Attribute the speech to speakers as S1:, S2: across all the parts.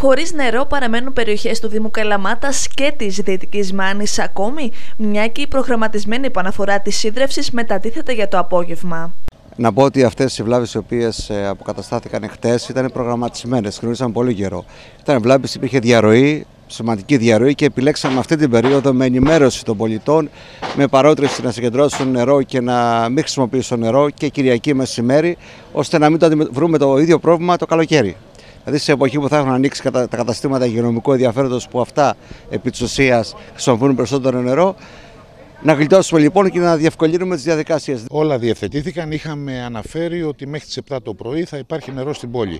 S1: Χωρίς νερό παραμένουν περιοχές του Δήμου Καλαμάτας και της Δυτικής Μάνης ακόμη, μια και η προγραμματισμένη επαναφορά της σύνδρευσης μετατίθεται για το απόγευμα.
S2: Να πω ότι αυτές οι βλάβες οι οποίες αποκαταστάθηκαν χτες ήταν προγραμματισμένες, γνωρίζαμε πολύ καιρό. Ήταν βλάβες, υπήρχε διαρροή, σημαντική διαρροή και επιλέξαμε αυτή την περίοδο με ενημέρωση των πολιτών, με παρότριση να συγκεντρώσουν νερό και να μην χρησιμοποιήσουν νερό και Κυριακή μεσημέρι, ώστε να μην βρούμε το ίδιο πρόβλημα το καλοκαίρι. Δηλαδή, σε εποχή που θα έχουν ανοίξει τα καταστήματα υγειονομικού ενδιαφέροντος που αυτά επί της ουσίας χρησιμοποιούν περισσότερο νερό, να γλιτώσουμε λοιπόν και να διευκολύνουμε τις διαδικασίες.
S3: Όλα διευθετήθηκαν. Είχαμε αναφέρει ότι μέχρι τις 7 το πρωί θα υπάρχει νερό στην πόλη.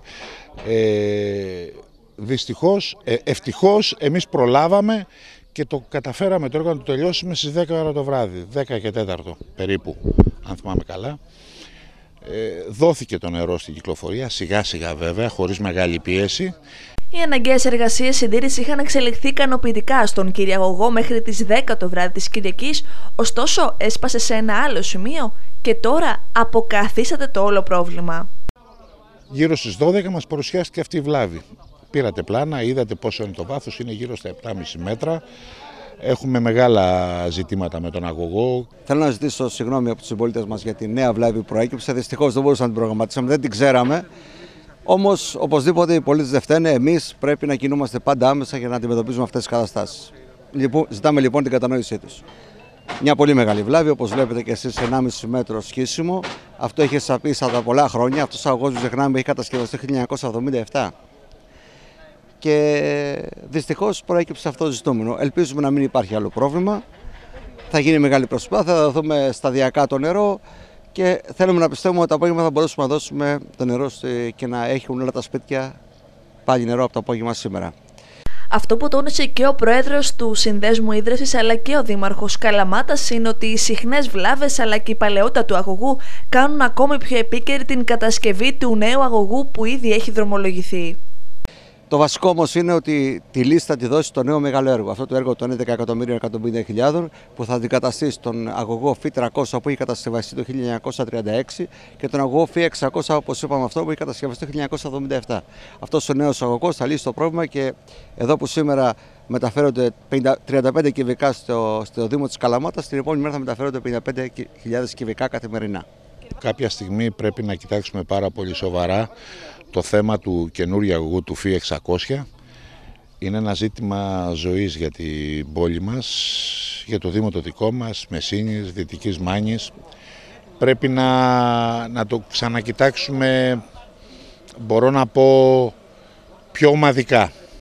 S3: Δυστυχώς, ευτυχώς εμείς προλάβαμε και το καταφέραμε το έργο να το τελειώσουμε στις 10 ώρα το βράδυ, 10 και 4 περίπου, αν θυμάμαι καλά. Δόθηκε το νερό στην κυκλοφορία, σιγά σιγά βέβαια, χωρίς μεγάλη πίεση.
S1: Οι αναγκαίες εργασίες συντήρησης είχαν εξελιχθεί ικανοποιητικά στον Κυριαγωγό μέχρι τις 10 το βράδυ της Κυριακής, ωστόσο έσπασε σε ένα άλλο σημείο και τώρα αποκαθίσατε το όλο πρόβλημα.
S3: Γύρω στις 12 μας παρουσιάστηκε αυτή η βλάβη. Πήρατε πλάνα, είδατε πόσο είναι το βάθος, είναι γύρω στα 7,5 μέτρα. Έχουμε μεγάλα ζητήματα με τον αγωγό.
S2: Θέλω να ζητήσω συγγνώμη από τους συμπολίτες μας για τη νέα βλάβη που προέκυψε. Δυστυχώς δεν μπορούσαμε να την προγραμματίσουμε, δεν την ξέραμε. Όμως, οπωσδήποτε οι πολίτες δεν φταίνε. Εμείς πρέπει να κινούμαστε πάντα άμεσα για να αντιμετωπίζουμε αυτές τις καταστάσεις. Ζητάμε λοιπόν την κατανόησή τους. Μια πολύ μεγάλη βλάβη, όπως βλέπετε και εσείς, 1,5 μέτρο σχίσιμο. Αυτό έχει σαπίσει από πολλά χρόνια. Αυτός ο αγωγός, ξεχνάμε, έχει κατασκευαστεί το 1977. Και δυστυχώς προέκυψε αυτό το ζητούμενο. Ελπίζουμε να μην υπάρχει άλλο πρόβλημα. Θα γίνει μεγάλη προσπάθεια, θα δούμε σταδιακά το νερό και θέλουμε να πιστεύουμε ότι το απόγευμα θα μπορέσουμε να δώσουμε το νερό και να έχουν όλα τα σπίτια πάλι νερό από το απόγευμα σήμερα.
S1: Αυτό που τόνισε και ο πρόεδρος του Συνδέσμου Ίδρυσης αλλά και ο δήμαρχος Καλαμάτας είναι ότι οι συχνές βλάβες αλλά και η παλαιότητα του αγωγού κάνουν ακόμη πιο επίκαιρη την κατασκευή του νέου αγωγού που ήδη έχει δρομολογηθεί.
S2: Το βασικό όμως είναι ότι τη λύση θα τη δώσει το νέο μεγάλο έργο. Αυτό το έργο των 11.150.000 που θα αντικαταστήσει τον αγωγό Φι 300 που έχει κατασκευαστεί το 1936 και τον αγωγό Φι 600, όπως είπαμε, αυτό που έχει κατασκευαστεί το 1977. Αυτός ο νέος αγωγός θα λύσει το πρόβλημα και εδώ που σήμερα μεταφέρονται 35 κυβικά στο Δήμο της Καλαμάτας, την επόμενη μέρα θα μεταφέρονται 55.000 κυβικά καθημερινά.
S3: Κάποια στιγμή πρέπει να κοιτάξουμε πάρα πολύ σοβαρά το θέμα του καινούριου αγωγού του Φι 600. Είναι ένα ζήτημα ζωής για την πόλη μας, για το Δήμο το δικό μας, Μεσσήνης, Δυτικής Μάνης. Πρέπει να το ξανακοιτάξουμε, μπορώ να πω, πιο ομαδικά.